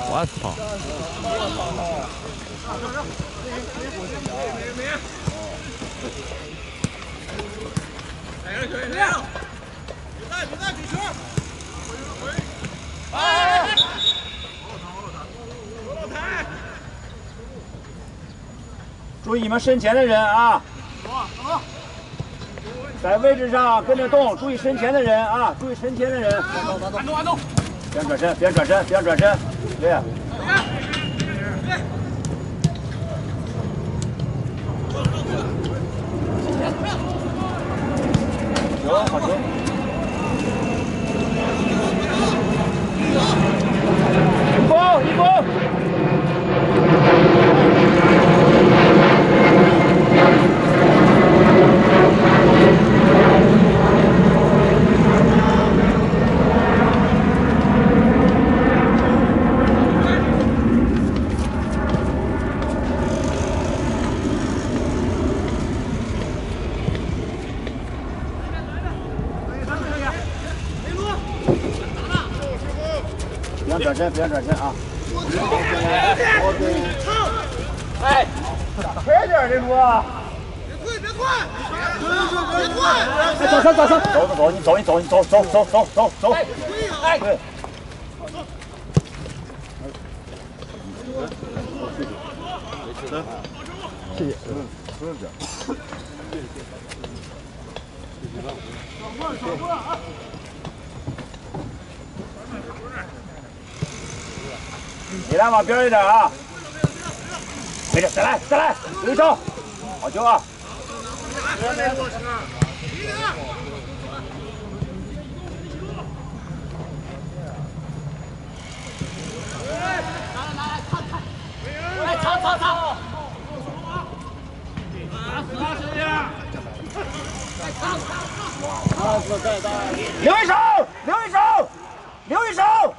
我操！ 注意你们身前的人啊！在位置上跟着动，注意身前的人啊！注意身前的人。按动！别转身，别转身，别转身。对。球，好球！一攻！别转身，别转身啊！哎，快点，这路！别退！走！你走！哎，对。谢谢。不用讲。你来往边一点啊！没事，再来，有一招，好球啊！来，操！留一手！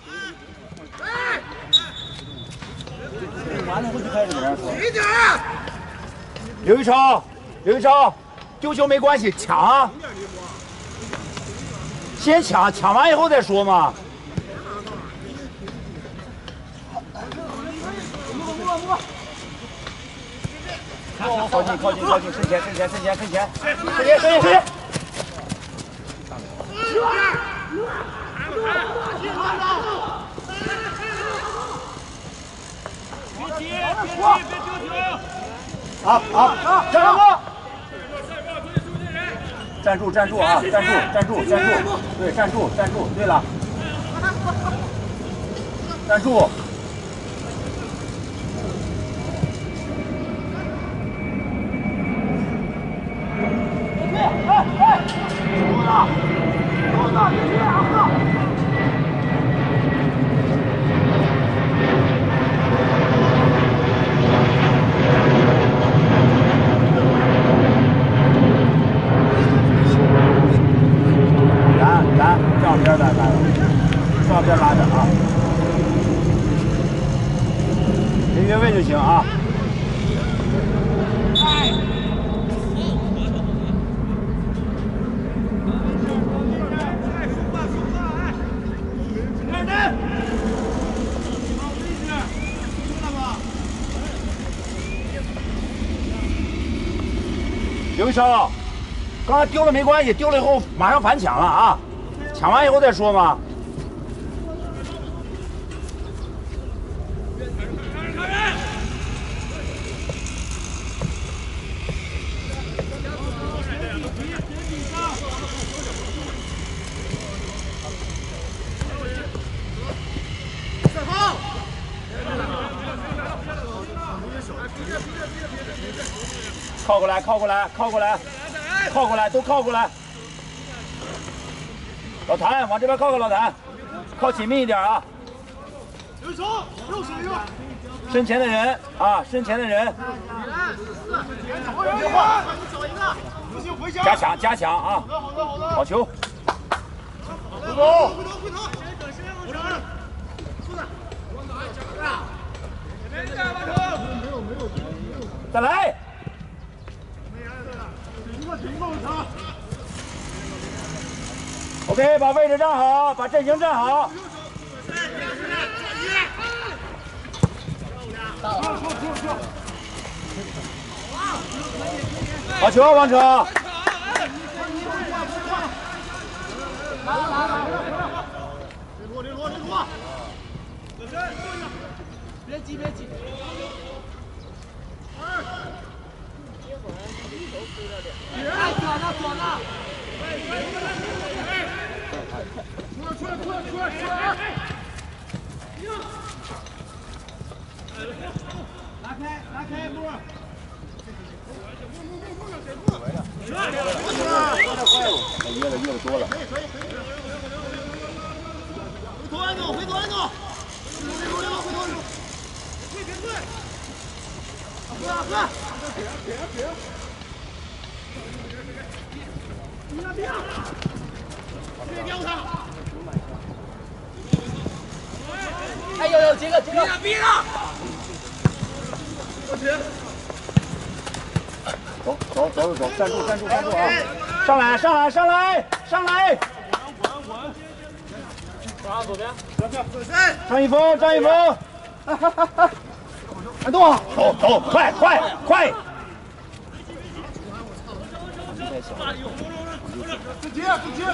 完了后就开始给人说。留一手，丢球没关系，抢啊！先抢完以后再说嘛。靠近，身前！好，站住啊！站住！对，站住！对了，站住！照边拉着啊，别越位就行啊。留一手，刚才丢了没关系，丢了以后马上反抢了啊，抢完以后再说嘛。靠过来，都靠过来。老谭，往这边靠，老谭，靠紧密一点啊。留手，身前的人啊，加强啊！好球！回头！再来！ OK， 把位置站好，把阵型站好。 好球，王成。 别急，别急。左呢。出来！拉开，步。 越了多了。 回头安总。别丢他！哎呦，杰哥，逼他！过去。 走，站住啊！上来！ 往左边。 张一峰，安东，走，快！ 自己，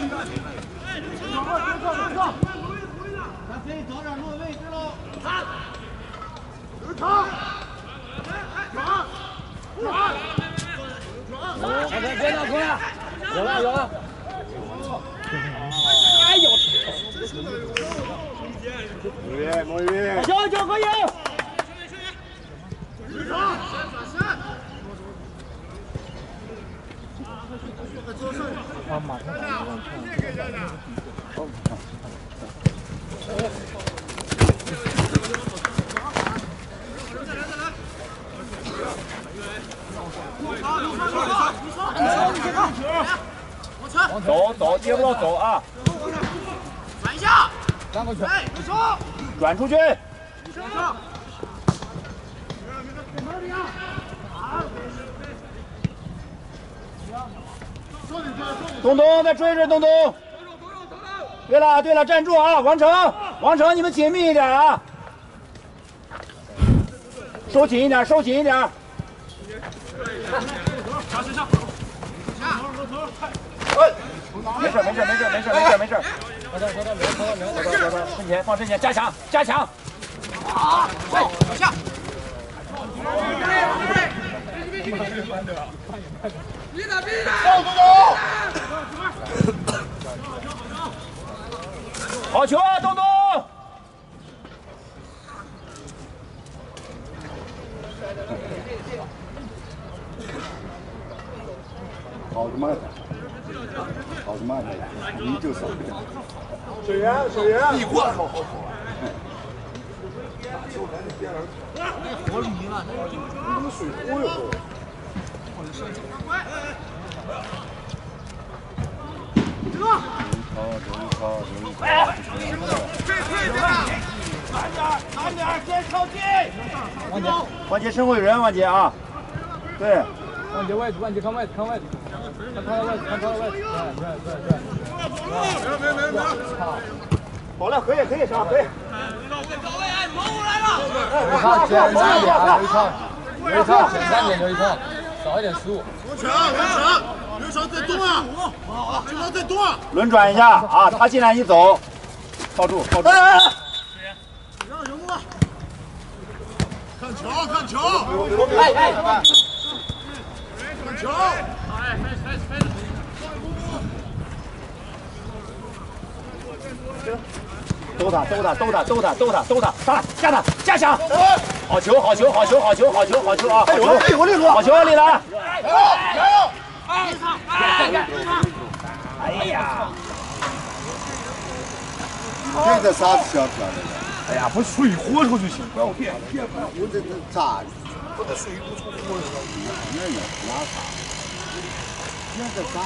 咱可以早点落位置喽。长！别闹出来！有了！哎呦！ 莫云， 球可以！ 马上走，接不到走啊！ 转一下， 转出去。东再追东东。对了，站住啊！王成，你们紧密一点啊！收紧一点。没事。放身前，加强。 好，往下。逼他！ 好球啊，东东！ 好的慢的，你就少。 水源， 你过来。 我离了， 你怎么水多哟？ 慢点，先靠近。 王杰身后有人，王杰啊，对。 王杰位置，看位置，看他的位置，对。 没。 好了，可以上，可以。 魔物来了。 简单点，刘一超，简单点，刘一超，少一点失误。 刘一超在动啊！刘一超在动啊！ 轮转一下啊，他进来你走，靠住。 让人物，看球！看球！兜他，上来，下他，加强！好球啊！好球啊，李兰！加油！哎呀！ 这个啥子小出来的？ 哎呀，不水豁出就行，不要变。 我这咋？我这水不出豁了，拿啥？现在啥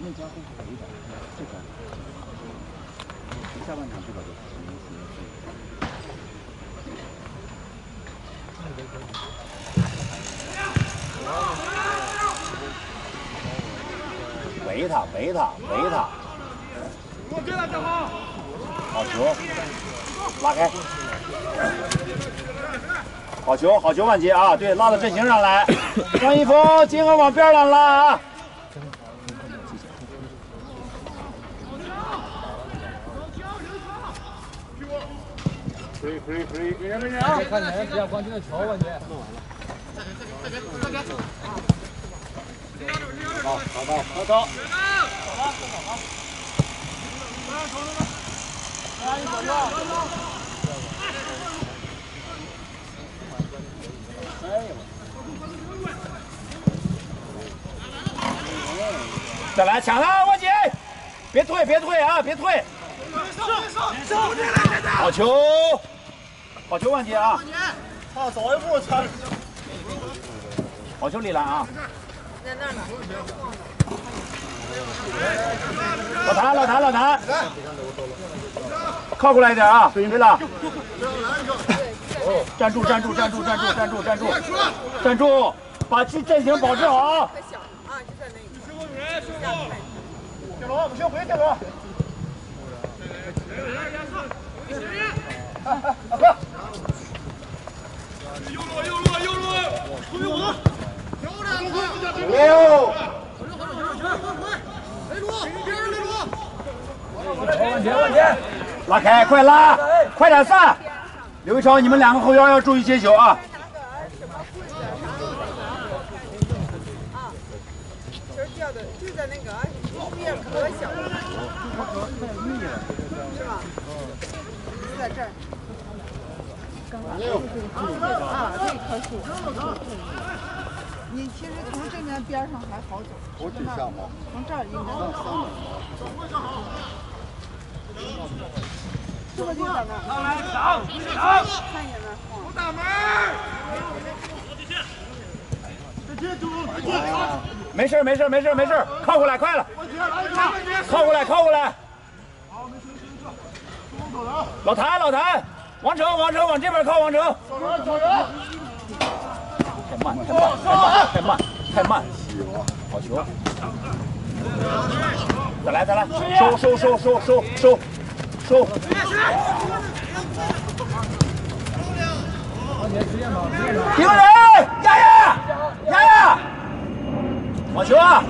下半场这个围他，围他，围他！好球，拉开！好球，好球，万杰啊！对，拉到阵型上来。张一峰，金河往边上拉啊！ 别看人，不要光盯着球，问题。 好，好走，好走。再来抢他，万杰！别退，别退啊，别退！好球！ 好球，万杰啊！ 他走一步才。 好球，李兰啊！ 在那儿呢。 老谭，老谭，老谭，靠过来一点啊！对了，站住，站住，站住，站住，站住，站住，站住，把阵型保持好。 太小啊，就在那个。 电龙，不行，回电龙。哥。 六，拉开，快拉，快点散！刘一超，你们两个后腰要注意接球啊！ 球掉的就在那个面可小了，是吧？就在这儿。啊，这棵树。你其实从这边边上还好走， 头挺像吗？ 从这儿应该能上。是不是就在那儿？看见那晃。大门。 没事，没事，没事，没事，靠过来，快了！靠过来，靠过来！老谭，老谭，王成，王成，往这边靠，王成。太慢，太慢，太慢，太慢！好球！再来，再来，收收收收收收收！一个人，压压，压压！好球啊！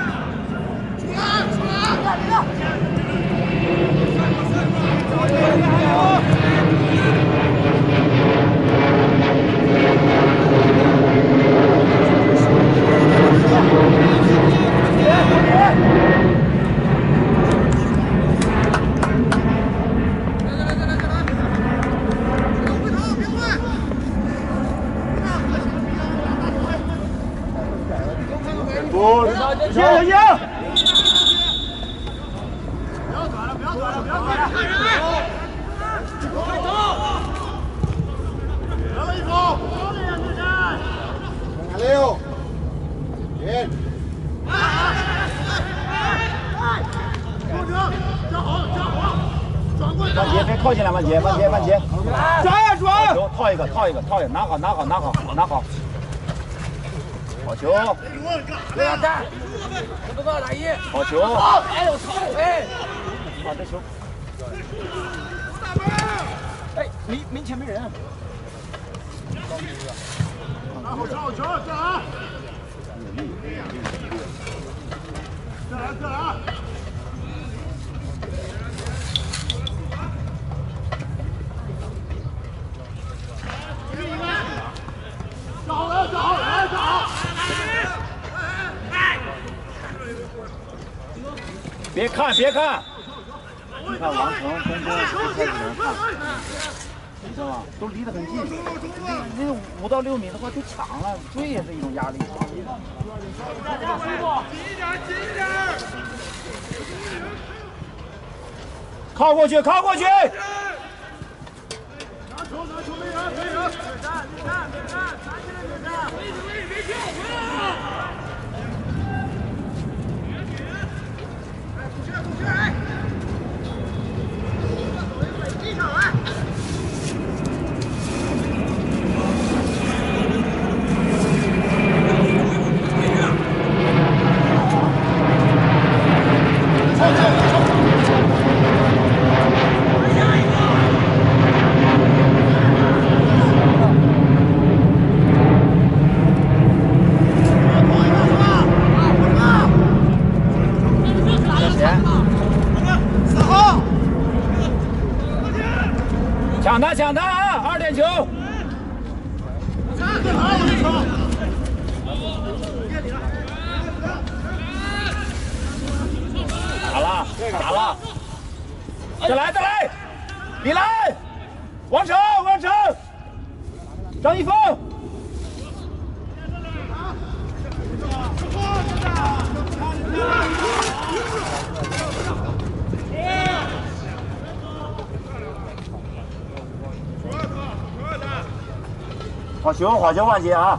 赢赢！不要转了，不要转了，不要转了！得了一口， 6，赢！站好，站好，转过来！ 万杰，别靠近了，万杰，万杰，万杰， 转呀转！ 球，套一个，套一个，套一个，拿好，拿好，拿好，拿好。好球！ 不要站，不告打一。 好球！ 哎我操！哎， 好这球！哎，没前没人。 拿好球，球，再来！再来，再来！站好来，站好来，站好！ 别看，别看！你看王成、东东、蔡子龙，看，你知道吗？都离得很近，离5到6米的话就抢了，追也是一种压力。 紧一点，紧一点！ 靠过去，靠过去！ 拿球，拿球，没人，没人！别站，别站，别站，站起来，别站！别跳，回来！ 抢他抢他啊！2点球。打了，打了，再来再来，李兰，王成，张一峰。好球，好球，万杰啊！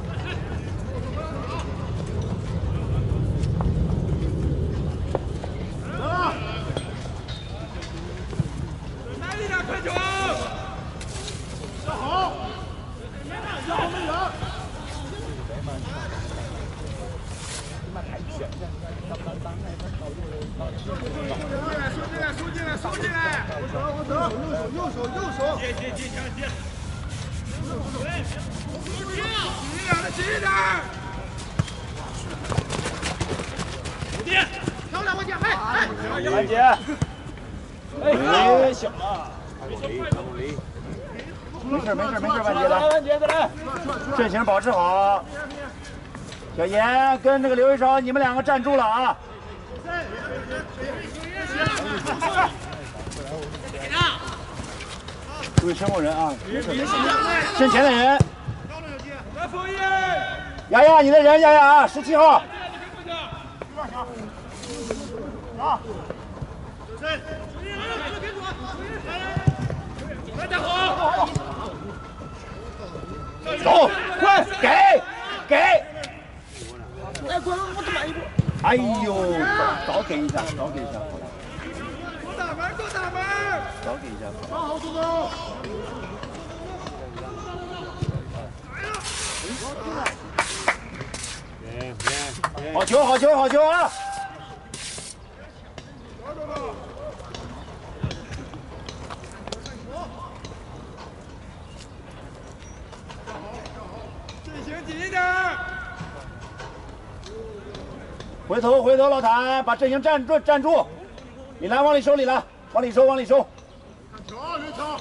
万杰，哎，小了。没事，万杰再来。阵型保持好。小严跟这个刘一超，你们2个站住了啊！注意身后人啊！身前的人。丫丫，你的人，丫丫啊，17号。啊！走，快给！哎呦，早给一下，早给一下。多打门！早给一下。好，助攻！好球啊！阵型紧一点。回头，老谭，把阵型站住！李兰往里收，往里收。球，刘超。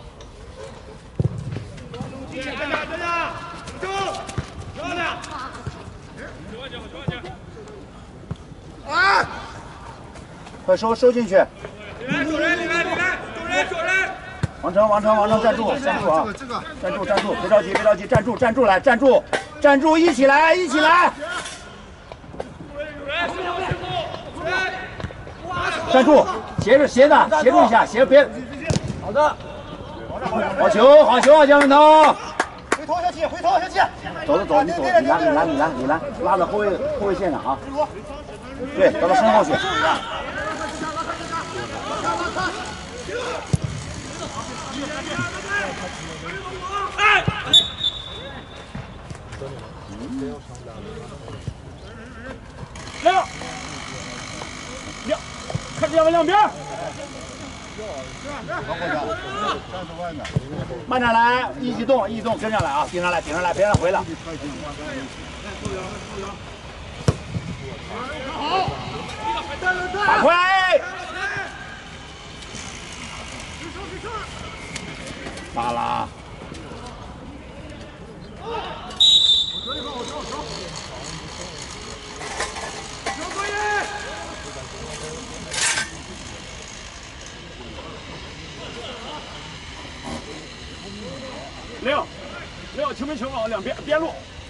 站下，住！漂亮！啊！快收进去！主人！王成，站住啊！站住！别着急，站住！一起来！站住！斜着，协助一下，别。好的。好球，姜文涛。回头小气。走，你走，李兰，拉到后卫线上啊。对，到身后去。亮，看这两边。慢点来，一起动，跟上来啊，顶上来，别让他回来。打快！打了。6，球没球好，两边路。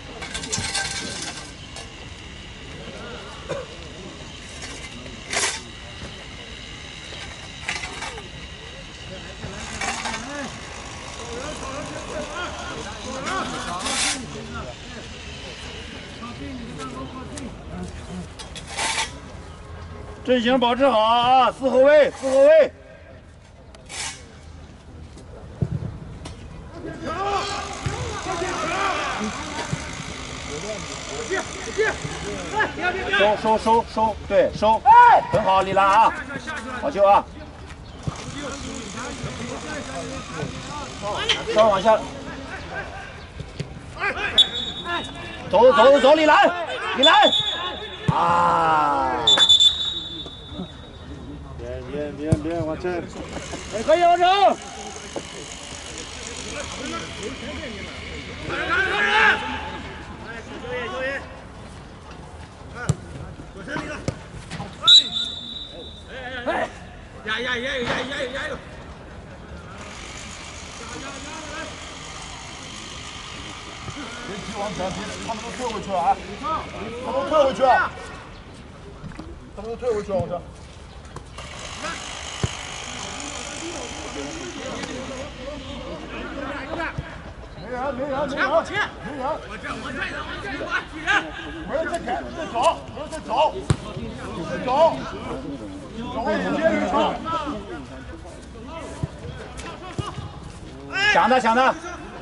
阵型保持好啊，四后卫。收，对，收，很好，李兰啊，好球啊！稍微往下，走，李兰，啊！别，往这，可以，王成。 别急往前，他们都退回去了啊！他们都退回去了，他们都退回去了，往前。没人，没人，没人，没人！我这一人！没人再开，再走，没人再走，再走，走位接人上。 抢他，抢他！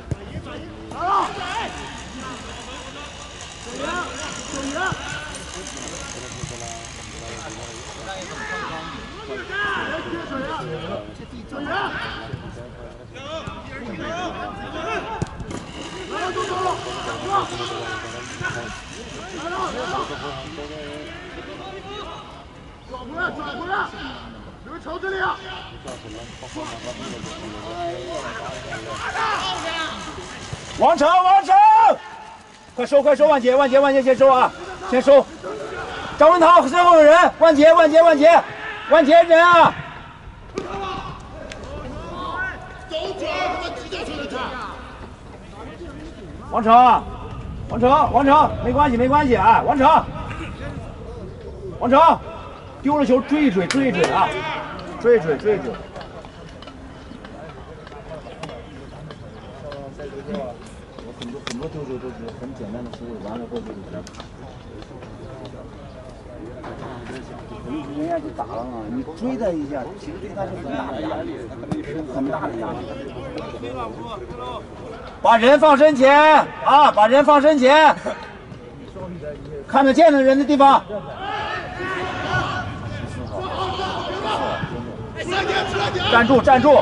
转回来！你们瞅这里啊！ 王成，王成，快收，快收！万杰，万杰，万杰，先收啊，先收。张文涛身后有人，万杰，万杰，万杰，万杰人啊！王成，王成，王成，没关系，没关系啊，王成，王成，丢了球追一追，追一追啊，追一追，追一追。我很多丢球都是很简单的失误，完了过去就是人家就打了嘛，你追他一下，其实对他是很大的压力，很大的压力。把人放身前啊，把人放身前，看得见的人的地方。站住，站住！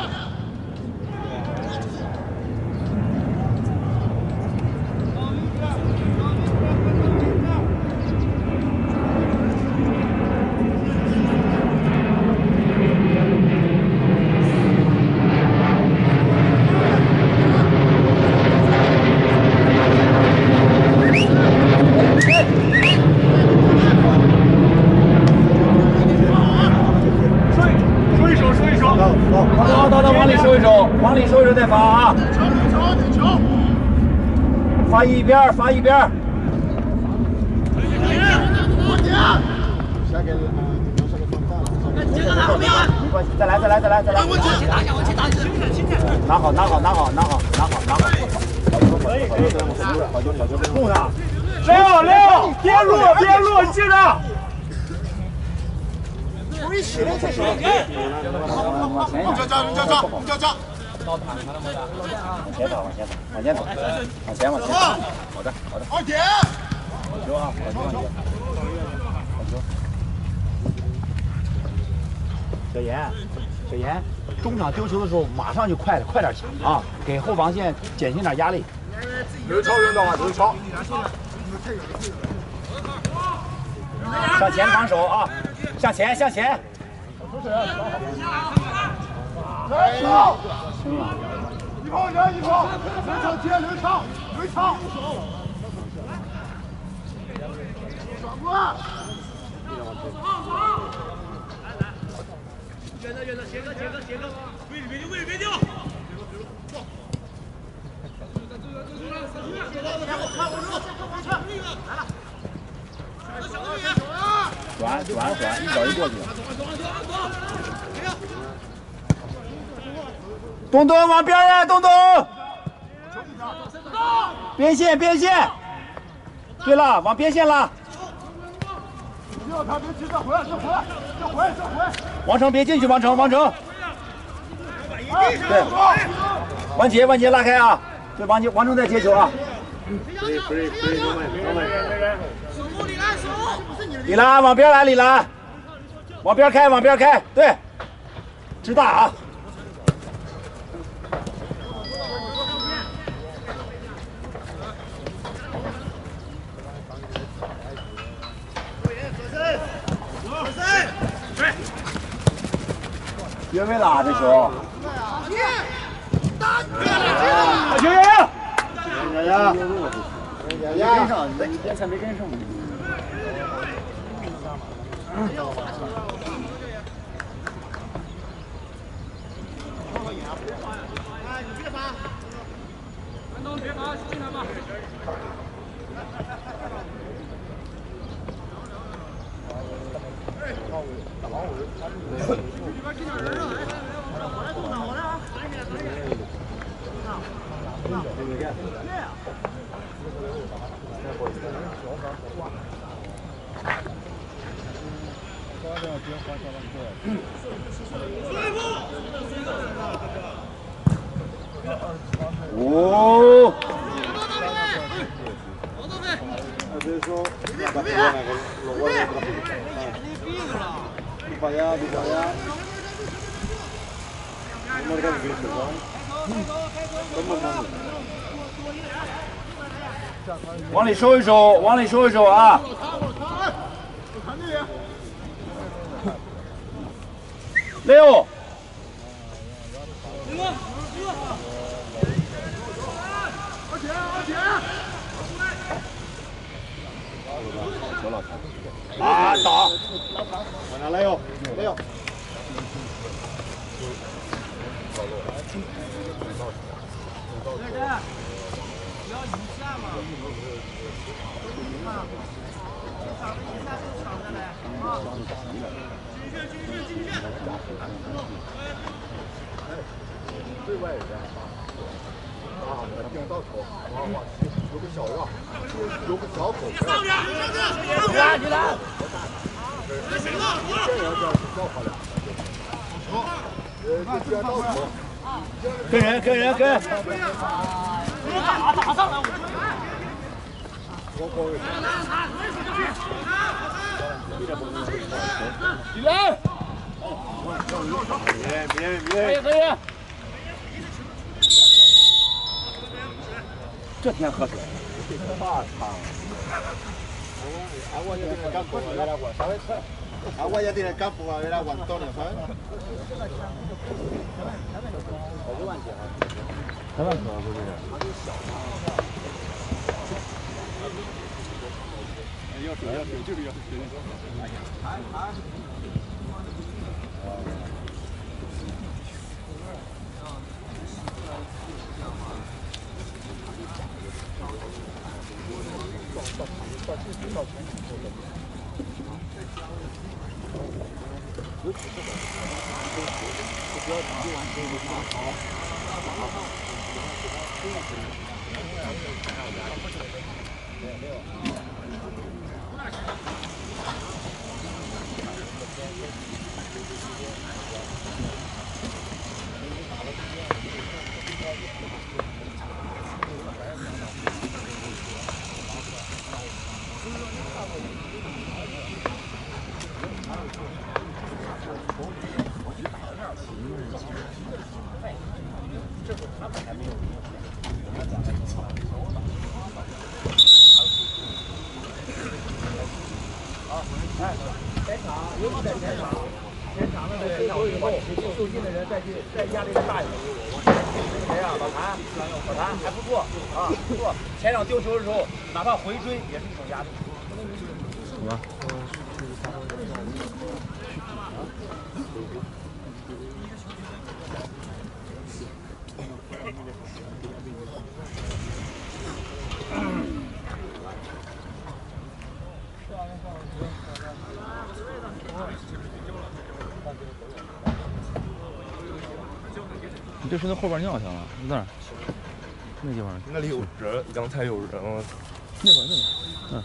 往里收一收，往里收一收再发啊！发一边，发一边。没关系，再来，再来，再来，再来。拿好，拿好，拿好，拿好，拿好，拿好。好球，好球，冲他！六，边路，边路，记着。 一起来才行。 往前加，加，加，加，加。 往前走，往前走，往前走，往前，往前。好的，好的。 二点。 好球啊！好球，好球。好球。小严，小严，中场丢球的时候马上就快点抢啊，给后防线减轻点压力。 刘超人的话，刘超。 向前防守啊！向前，向前。 来上！一炮人，一炮！刘超接，刘超，刘超。转过来。远的，杰哥，位置别丢。 转，一脚就过去了。东东往边呀，东东！边线，边线。对了，往边线拉。 不要他，别急，再回来。 王成别进去，王成。对，王杰拉开啊！对，王成在接球啊！李兰往边来，李兰，往边开，对，直大啊！越位了这球！好球， 丫丫，丫丫， 跟上，你边才没跟上。哦。 Adesso la battigiana che lo guarda tra poco. Di là. Non marcare questo qua. Non marcare. 往里收一收，往里收一收啊！六。啊，打！ 往哪来哟？来哟！对外人啊，听到口，有个小样，有个小口。 你来，你来。 这要叫叫好了。好，就叫到口。 跟人，跟人，跟。 打上来！ 起来！可以，可以。这天喝水。 Agua ya tiene el campo para ver agua Antonio, ¿sabes? 就近的人再压力再大一点。谁呀？老谭，老谭还不错啊，不错。前场丢球的时候，哪怕回追也是一种压力。什么？ 你这是在后边尿去了？那儿，那地方。 那里有人，刚才有人了。 那边，嗯。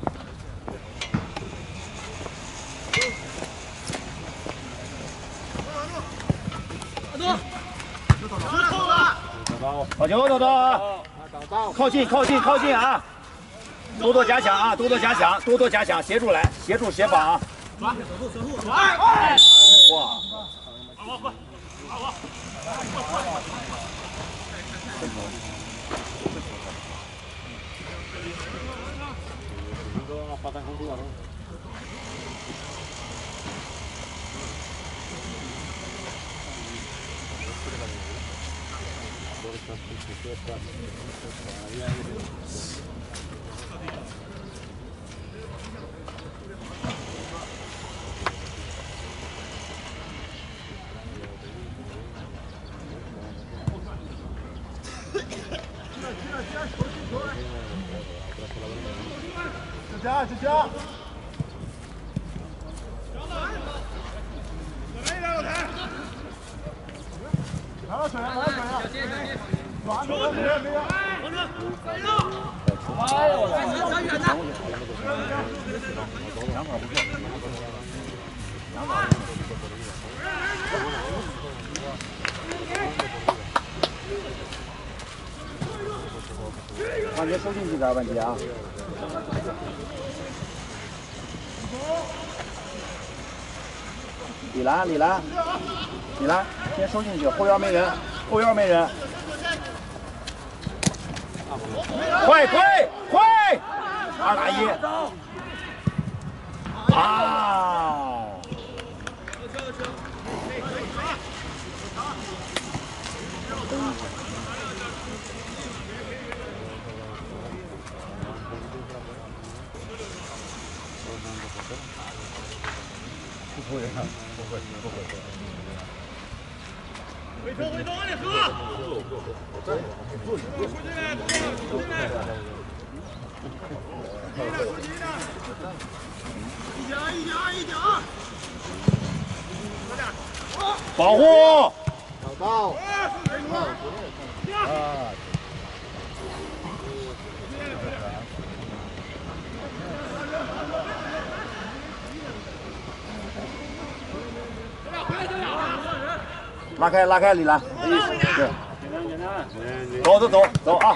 好球，豆豆啊！靠近啊！多多加强啊！多多加强，协助来，协防啊！哇！ 就加！拿了水，拿了水啊！软的，没有。 哎呦我完全收进去点问题啊！李兰，先收进去，后腰没人，快！2打1。啊！ 不会，回头，往里喝！一点。 保护！ 到。 拉开李兰，对，走啊！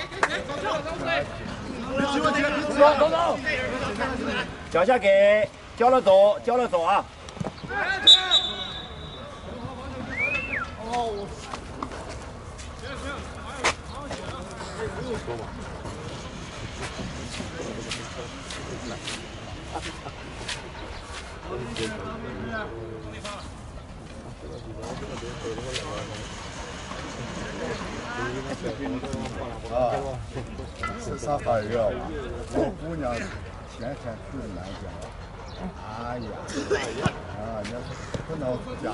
走，脚下给，交了走啊！ 是啥玩意儿啊？我姑娘天天出南京，哎呀，那不能假，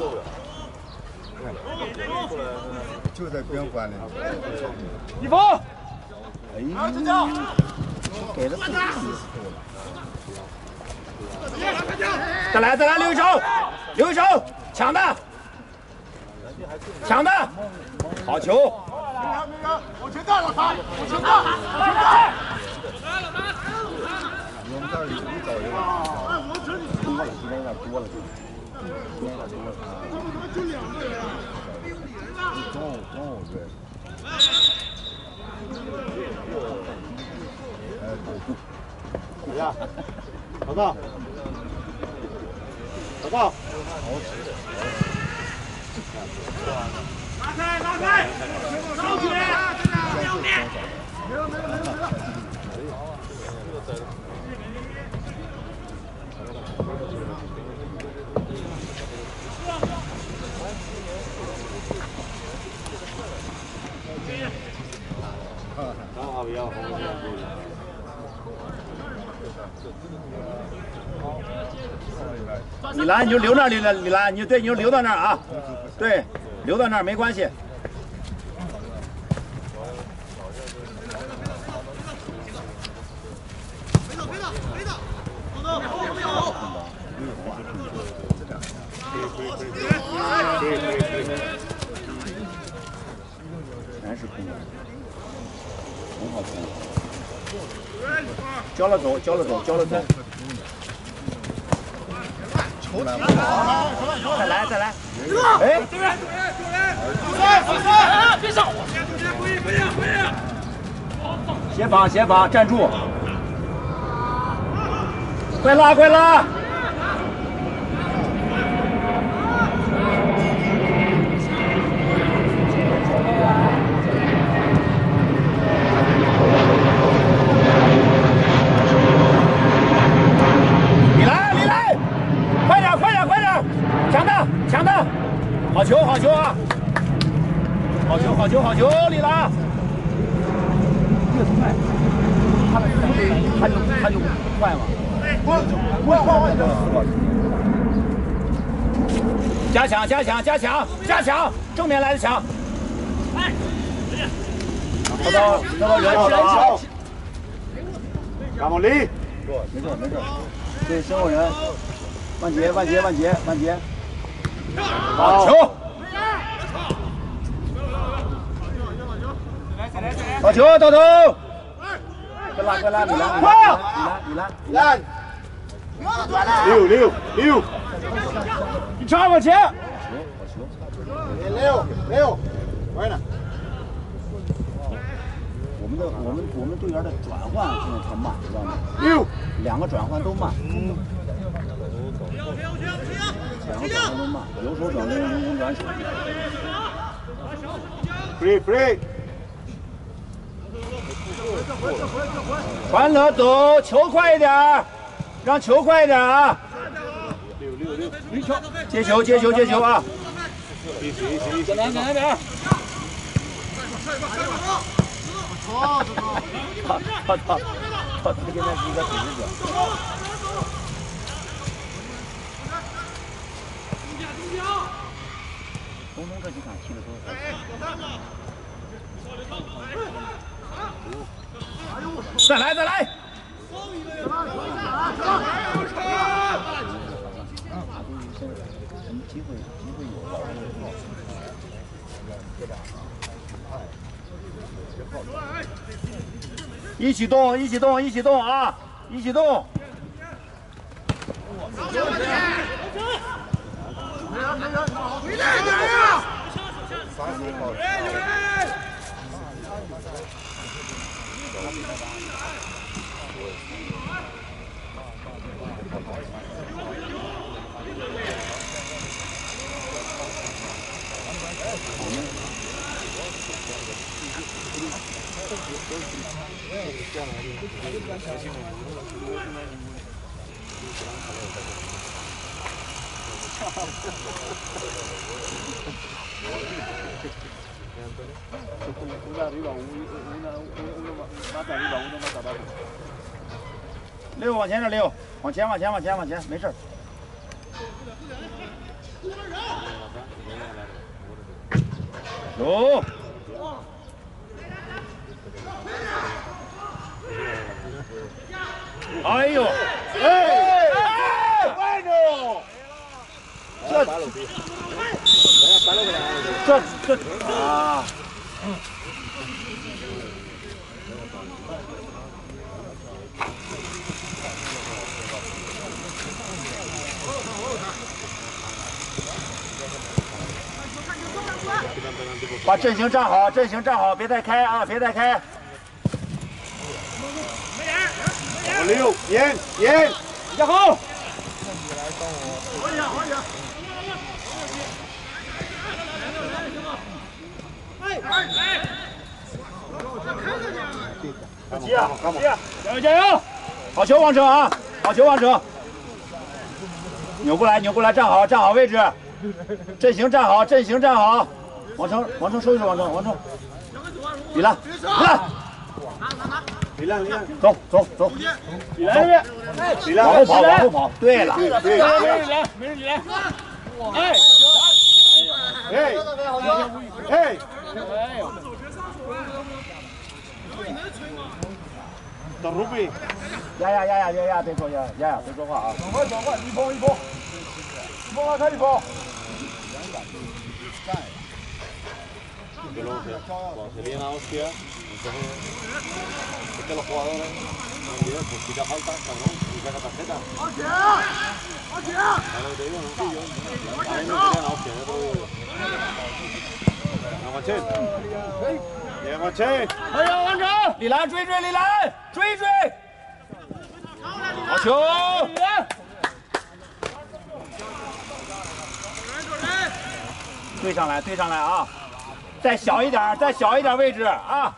就在宾馆里。 一峰，哎，给的不意思再来，留一手，抢的，好球！ 往前带，老三，往前带！我们这儿一早就多了，今天有点多了， 他们怎么就2个人啊？ 中午对。 怎么样？老大，好拉开，上去！没了。 李兰，你就留那里了，李兰，你就留到那儿啊，对，留到那儿没关系。全是空的，很好冲。交了走。再来！哎，别上我！协防，站住！快拉！李兰，快点！抢的！好球啊！好球，李兰！ 越快，他就快嘛。加强，正面来的强。找到人好，干嘛力？ 没事，对，身后人，万杰，好球，好球，到头，快拉，李兰， 六， 你插往前， 六，快点。 我们队员的转换现在太慢，知道吗？2个转换都慢。2个转换都慢，有手转攻转手。 free。 传了走，球快一点，让球快一点啊！接球啊！简单点。他现在是一个组织者。东这几场踢的都再来！什么机会有？一起动啊！一起动！溜往前点溜，往前，没事。有。哎呦！这啊！把阵型站好，别太开啊，别太开。 六，严， 比较好。加油！好球，王成啊！好球，王成！扭过来，站好位置，阵型站好。王成收一手，王成，李兰，走，李兰这边，往后跑，对了，没人李兰， 哎，到路边， 呀，别说别说话啊！ 转换，一波，开一波。Que cuando se viene a hostia, entonces es que los jugadores no olviden, pues quita falta, cabrón, y saca tarjeta. ¿Sabes lo que te digo? No, sí, yo. A mí me querían a hostia, ya te lo digo yo. ¡Vamos, Chen! ¡Llega, Chen! 哎呀，王成，李兰追，好球！对上来啊！再小一点位置啊！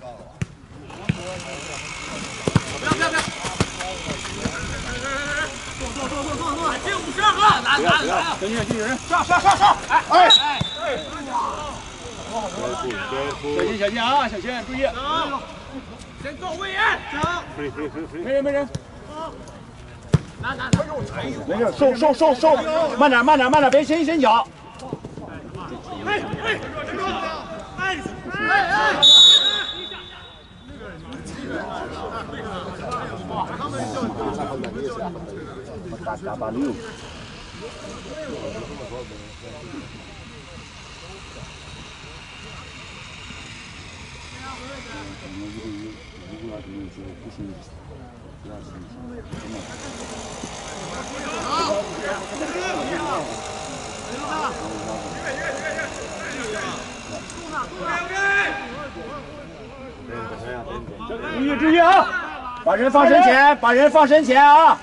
不要！进52个，来！ 进去人， 上！ 哎！小心啊，小心注意！ 先走位员， 没人没人。 没事，收，慢点，别先脚。打六。注意啊！把人放身前啊！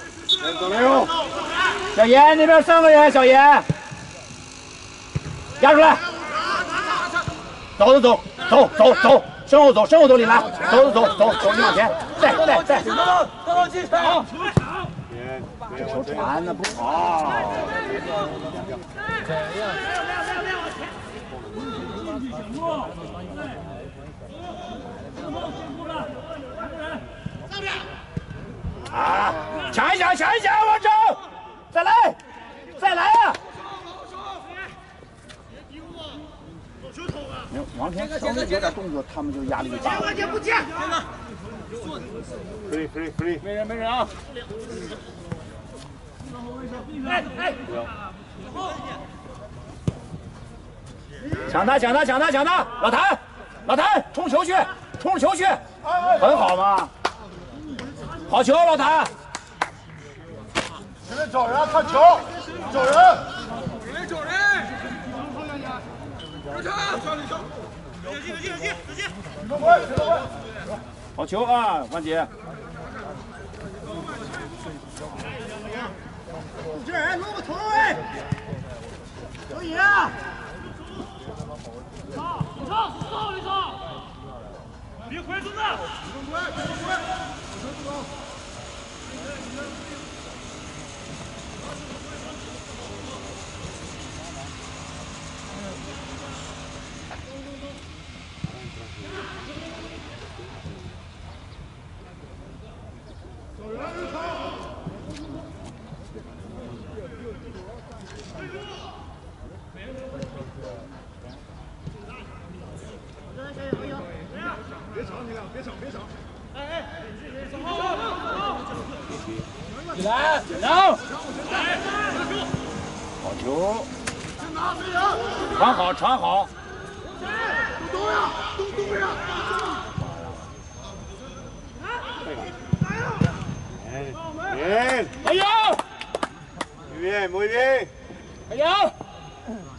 小严那边3个人，小严压出来，走，身后走，李兰，走，你往前，带， 到进场。 这球传的不好。啊！抢一下，王征，再来啊！王天稍微有点动作，他们就压力就大了。 free， 没人啊！ 抢他！老谭，冲球去，很好嘛！好球，老谭！ 前面找人看球，找人。 好球啊，关杰！ 这人弄个头位，可以啊！别快速的！ 起来，走！ 好球！传好！ Bien, Allá! muy bien. Allá!